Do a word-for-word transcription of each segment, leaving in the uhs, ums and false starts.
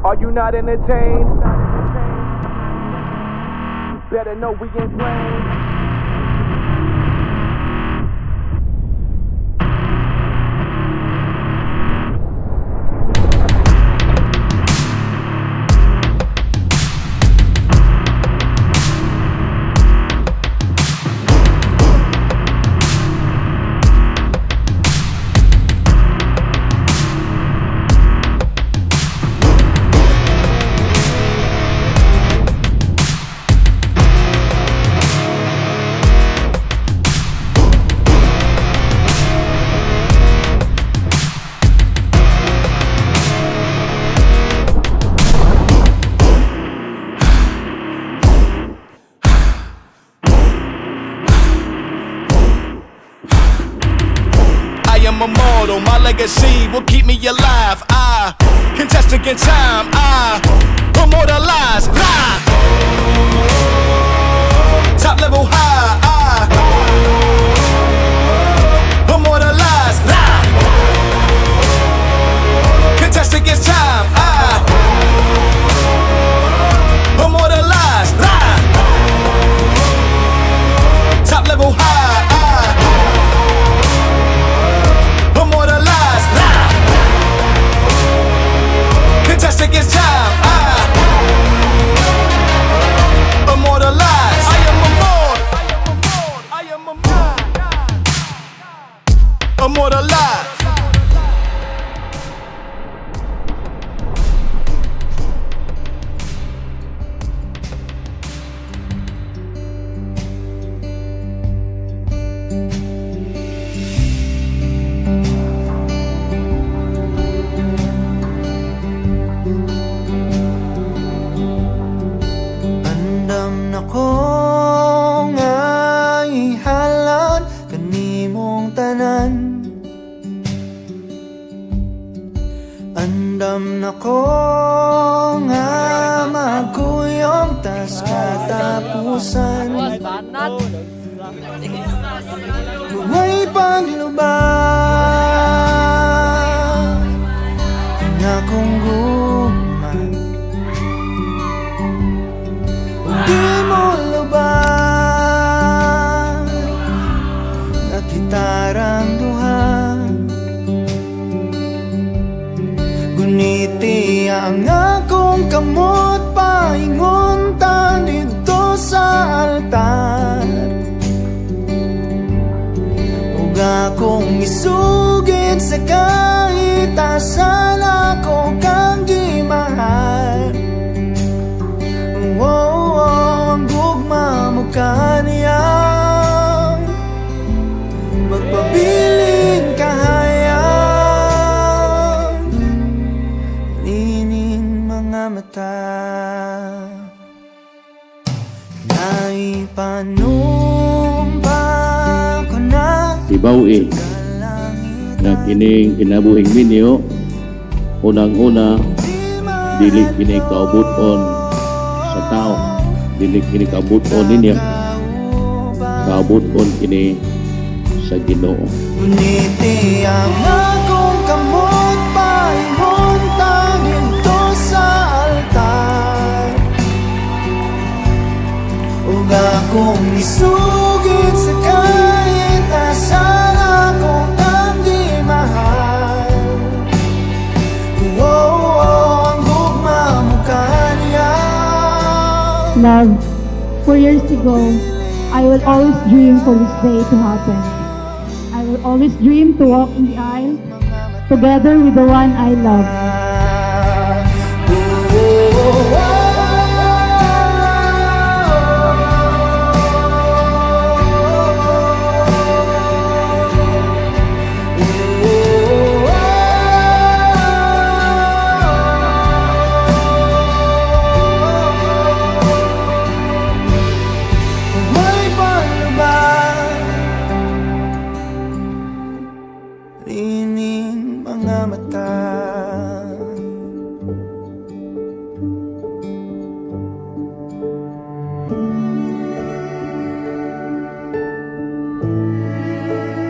Are you not entertained? Better know we ingrained. I am immortal, my legacy will keep me alive. I contest against time, I immortalize. Lie. Top level high, I immortalize. Lie. Contest against time, I immortalize. Lie. Top level high. Against time, I immortalize. I am immortal. I am immortal. Immortalize. Ako nga ihalan kanimong tanan. Andam na ko nga magkuyong tas katapusan. May paglubang na kong guma. Di mo lubang na kitarang duha. Guniti ang akong kamot painguntan dito sa altar. Huwag akong isugid sa kahit asan ako kang gimahal. Oh, oh, ang gugma mo kaniyang magpabiling kahayang lining mga mata. Naipanumpa ko na ibawi nga kining kinabuhing minyo. Unang-una dili kini kaubuton sa tao, dili kini kaubuton ninyo, kaubuton kini sa Ginoo. Uniti ang akong kamot pahimuntang dito sa altar. Huwag akong isugid sa kahit asan akong kang di mahal. Oh, oh, ang gugma mo kanya. Love, four years ago, I will always dream for this day to happen. I will always dream to walk in the aisle together with the one I love. Lining mga mata.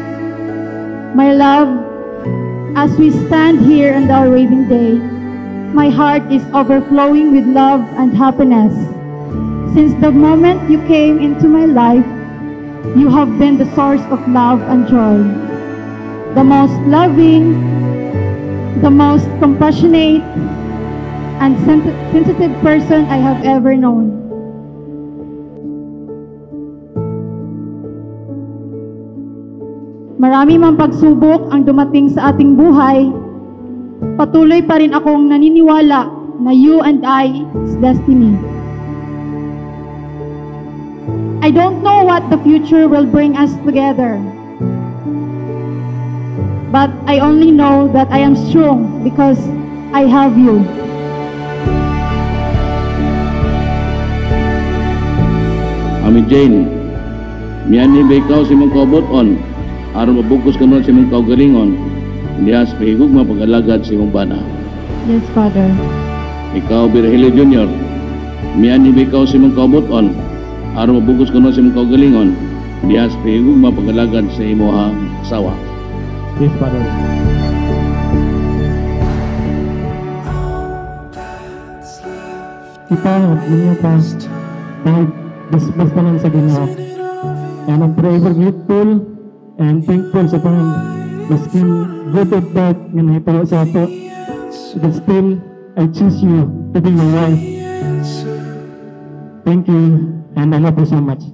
My love, as we stand here on our wedding day, my heart is overflowing with love and happiness. Since the moment you came into my life, you have been the source of love and joy. The most loving, the most compassionate, and sen- sensitive person I have ever known. Marami mang pagsubok ang dumating sa ating buhay, patuloy pa rin akong naniniwala na you and I is destiny. I don't know what the future will bring us together, but I only know that I am strong because I have you. Ami Jane, miyani ba ikaw si mong kaubot-on, aron mabugkos ka nun si mong kaugalingon, diyas pahigugma pag-alagad si mong bana. Yes, Father. Ikaw, Virgilio Junior, miyani ba ikaw si mong kaubot-on, aron mabugkos ka nun si mong kaugalingon, diyas pahigugma pag-alagad sa imohang asawa. Yes, Father. Kita, ninyo pa, kahit basta lang sa Ginoo. And I'm forever grateful and thankful sa pang maskin good or bad nga nahitabo sa ato. But still, I choose you to be my wife. Thank you, and I love you so much.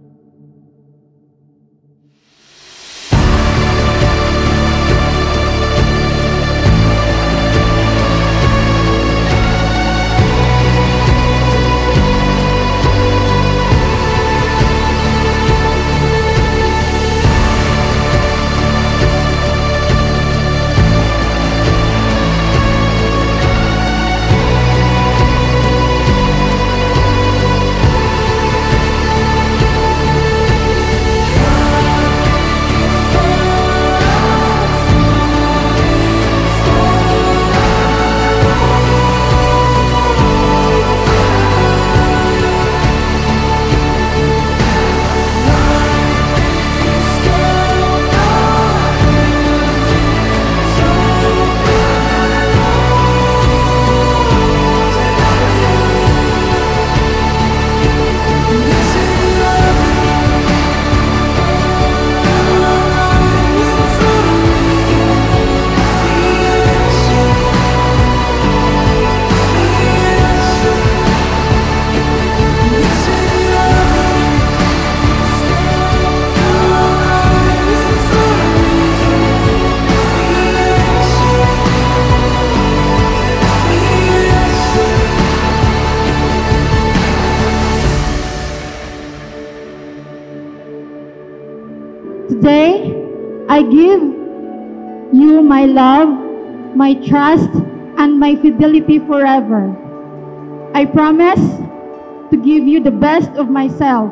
Today, I give you my love, my trust, and my fidelity forever. I promise to give you the best of myself.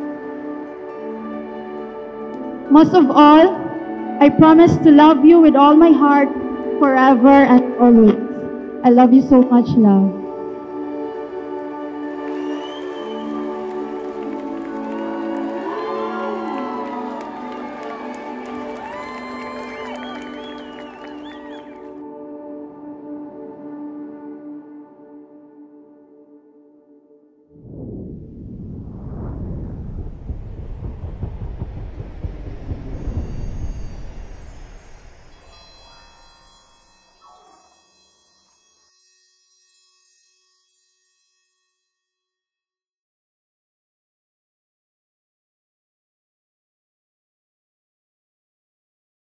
Most of all, I promise to love you with all my heart, forever and always. I love you so much, love.